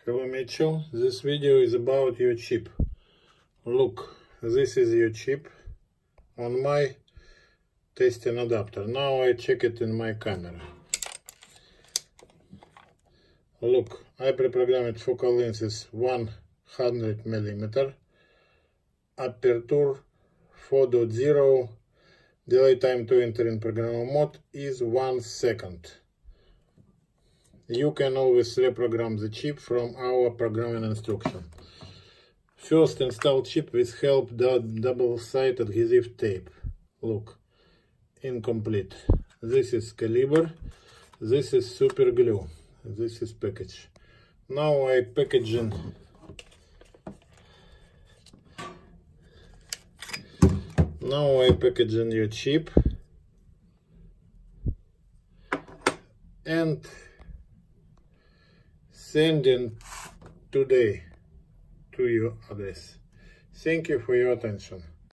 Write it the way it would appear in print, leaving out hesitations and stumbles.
Hello Mitchell, this video is about your chip. Look, this is your chip on my testing adapter. Now I check it in my camera. Look, I pre-programmed focal length is 100 mm, aperture 4.0, delay time to enter in programmable mode is 1 second. You can always reprogram the chip from our programming instruction. First, install chip with help double-sided adhesive tape. Look, incomplete. This is caliber, this is super glue, this is package. Now I packaging your chip and sending today to your address. Thank you for your attention.